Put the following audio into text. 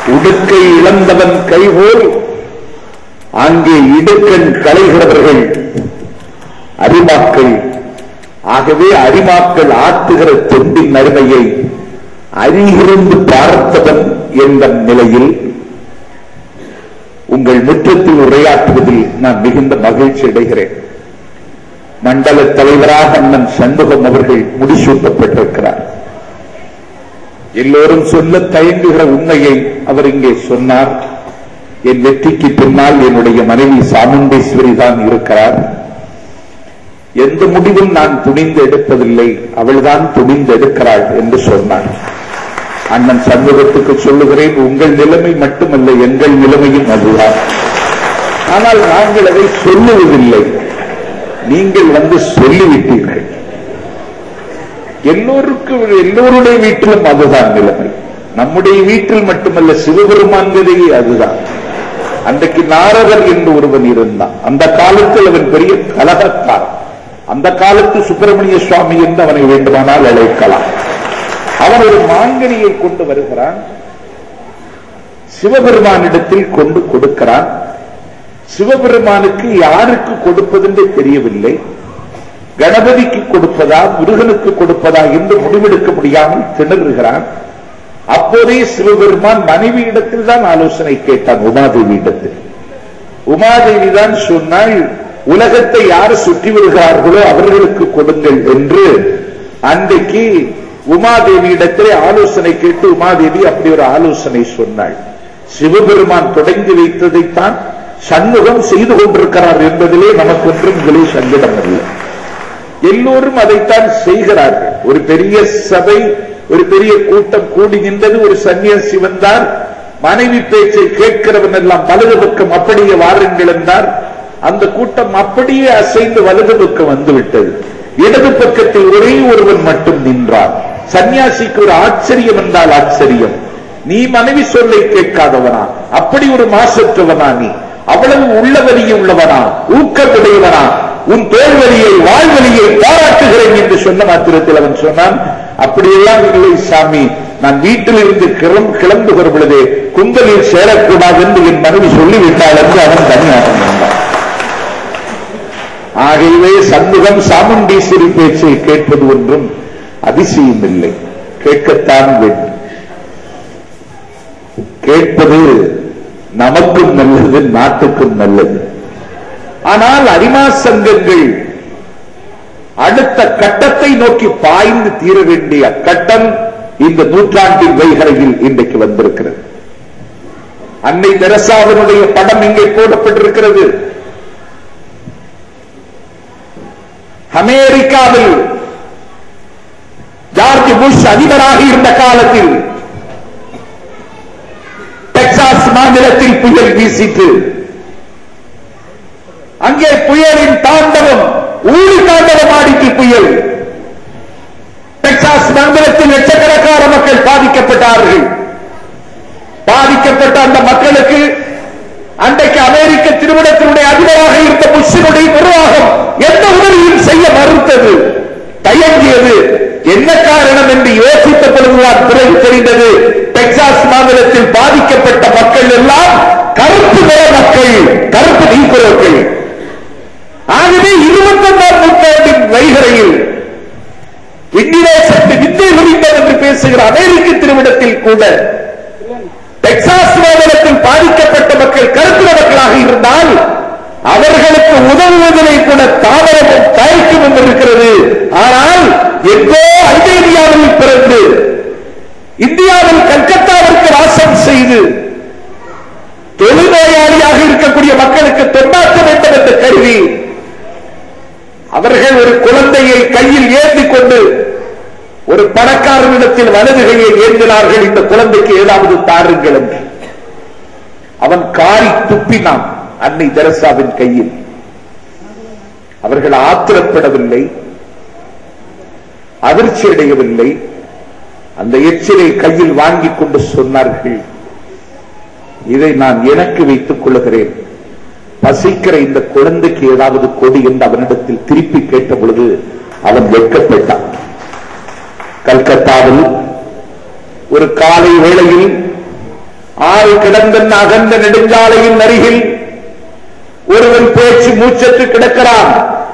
உடுக்கை இழந்தவன் கைபோல் அங்கே இடுக்கண் களைகிறவர்கள் அரிமாக்கள். ஆகவே அரிமாக்கள் ஆற்றுகிற தொண்டின் அருமையை அருகிருந்து பார்த்தவன் என்ற நிலையில் உங்கள் முற்றத்தில் உரையாற்றுவதில் நான் மிகுந்த மகிழ்ச்சி அடைகிறேன். மண்டல தலைவராக அண்ணன் சண்முகம் அவர்கள் முடிசூட்டப்பட்டிருக்கிறார். எல்லோரும் சொல்ல தயங்குகிற உண்மையை அவர் இங்கே சொன்னார். என் வெற்றிக்கு பின்னால் என்னுடைய மனைவி சாமுண்டேஸ்வரி தான் இருக்கிறார். எந்த முடிவும் நான் துணிந்து எடுப்பதில்லை, அவள்தான் துணிந்து எடுக்கிறாள் என்று சொன்னார். அண்ணன் சண்முகத்துக்கு சொல்லுகிறேன், உங்கள் நிலைமை மட்டுமல்ல, எங்கள் நிலைமையும் அதுதான். ஆனால் நாங்கள் அதை சொல்லுவதில்லை, நீங்கள் வந்து சொல்லிவிட்டீர்கள். எல்லோருடைய வீட்டிலும் அதுதான் நிலைமை. நம்முடைய வீட்டில் மட்டுமல்ல, சிவபெருமான்களே அதுதான். அன்றைக்கு நாரதர் என்று ஒருவன் இருந்தான். அந்த காலத்தில் அவன் பெரிய கலகக்காரன். அந்த காலத்து சுப்பிரமணிய சுவாமி என்று அவனை வேண்டுமானால் அழைக்கலாம். அவன் ஒரு மாங்கனியை கொண்டு வருகிறான், சிவபெருமானிடத்தில் கொண்டு கொடுக்கிறான். சிவபெருமானுக்கு யாருக்கு கொடுப்பதென்று தெரியவில்லை. கணபதிக்கு கொடுப்பதா முருகனுக்கு கொடுப்பதா என்று முடிவெடுக்க முடியாமல் திணறுகிறான். அப்போதே சிவபெருமான் மனைவியிடத்தில் தான் ஆலோசனை கேட்டான், உமாதேவி இடத்தில். உமாதேவி தான் சொன்னாள், உலகத்தை யார் சுற்றி வருகிறார்களோ அவர்களுக்கு கொடுங்கள் என்று. அன்றைக்கு உமாதேவி இடத்திலே ஆலோசனை கேட்டு உமாதேவி அப்படி ஒரு ஆலோசனை சொன்னாள். சிவபெருமான் தொடங்கி வைத்ததைத்தான் சண்முகம் செய்து கொண்டிருக்கிறார் என்பதிலே நமக்கு ஒன்றும் இதிலே சங்கடம் இல்லை. எல்லோரும் அதைத்தான் செய்கிறார்கள். ஒரு பெரிய சபை, ஒரு பெரிய கூட்டம் கூடி நின்றது. ஒரு சன்னியாசி வந்தார், மனைவி பேச்சை கேட்கிறவன் எல்லாம் வலது பக்கம் அப்படியே வாருங்கள் என்றார். அந்த கூட்டம் அப்படியே அசைந்து வலது பக்கம் வந்துவிட்டது. இடது பக்கத்தில் ஒரே ஒருவன் மட்டும் நின்றார். சன்னியாசிக்கு ஒரு ஆச்சரியம் என்றால் ஆச்சரியம். நீ மனைவி சொல்லை கேட்காதவனா? அப்படி ஒரு மாசற்றவனா? நீ அவ்வளவு உள்ளவலியை உள்ளவனா? ஊக்கத்துடையவனா? உன் தோல்வலியை வாழ்வலியை பாராட்டுகிறேன் என்று சொன்ன மாத்திரத்தில் அவன் சொன்னான், அப்படியெல்லாம் இல்லை சாமி, நான் வீட்டில் இருந்து கிளம்புகிற பொழுதே குந்தலில் சேரக்கூடாது என்று என் மனைவி சொல்லிவிட்டாள் என்று அவன் தனியாக நின்றான். ஆகவே சண்முகம் சாமுண்டீஸ்வரி பேச்சை கேட்பது ஒன்றும் அதிசயம் இல்லை, கேட்கத்தான் வேண்டும். கேட்பது நமக்கும் நல்லது, நாட்டுக்கும் நல்லது. ஆனால் அரிமா சங்கங்கள் அடுத்த கட்டத்தை நோக்கி பாய்ந்து தீர வேண்டிய கட்டம் இந்த நூற்றாண்டின் வைகரையில் இன்றைக்கு வந்திருக்கிறது. அன்னை தெரசாவினுடைய படம் இங்கே போடப்பட்டிருக்கிறது. அமெரிக்காவில் ஜார்ஜ் புஷ் அதிபராக இருந்த காலத்தில் டெக்சாஸ் மாநிலத்தில் புயல் வீசிட்டு அங்கே புயலின் தாண்டவம், ஊழி தாண்டவம் ஆடிக்கு புயல். டெக்சாஸ் மாநிலத்தில் லட்சக்கணக்கான மக்கள் பாதிக்கப்பட்டார்கள். பாதிக்கப்பட்ட அந்த மக்களுக்கு அன்றைக்கு அமெரிக்க திருமணத்தினுடைய அதிபராக இருந்த புஷ்ஷினுடைய நிர்வாகம் எந்த உதவியும் செய்ய மறுத்தது, தயங்கியது. என்ன காரணம் என்று யோசித்த பொழுதுதான் பிறகு தெரிந்தது, டெக்சாஸ் மாநிலத்தில் பாதிக்கப்பட்ட மக்கள் எல்லாம் கருப்பு நிற மக்கள், கருப்பு நீக்குறவர்கள். ஆகவே 21ஆம் நூற்றாண்டின் வைகரையில் வித்தை குறிப்பது என்று பேசுகிற அமெரிக்க திருமணத்தில் கூட டெக்சாஸ் மாநிலத்தில் பாதிக்கப்பட்ட மக்கள் கருத்துற மக்களாக இருந்தால் அவர்களுக்கு உதவுவதிலே கூட தாமதமும் தயக்கமும் இருக்கிறது. ஆனால் எங்கோ அல்பேனியாவில் பிறந்து இந்தியாவில் கல்கத்தாவிற்கு வாசம் செய்து தொழுநோயாளியாக இருக்கக்கூடிய மக்களுக்கு தொண்டாற்ற வேண்டும் என்ற கருவி அவர்கள் ஒரு குழந்தையை கையில் ஏந்திக் கொண்டு ஒரு பணக்காரனிடத்தில் வலது கையை ஏந்தினார்கள், இந்த குழந்தைக்கு ஏதாவது தாருங்கள் என்று. அவன் காரி துப்பினான் அன்னை தெரசாவின் கையில். அவர்கள் ஆத்திரப்படவில்லை, அதிர்ச்சி அடையவில்லை. அந்த எச்சிலை கையில் வாங்கிக் கொண்டு சொன்னார்கள், இதை நான் எனக்கு வைத்துக் கொள்ளுகிறேன், பசிக்கிற இந்த குழந்தைக்கு ஏதாவது கொடி என்று அவனிடத்தில் திருப்பி கேட்ட பொழுது அவன் வெட்கப்பட்டான். கல்கத்தாவில் ஒரு காலை வேளையில் 6 பாழாய் கிடந்த அகன்ற நெடுஞ்சாலையின் அருகில் ஒருவன் பேச்சு மூச்சற்று கிடக்கிறான்.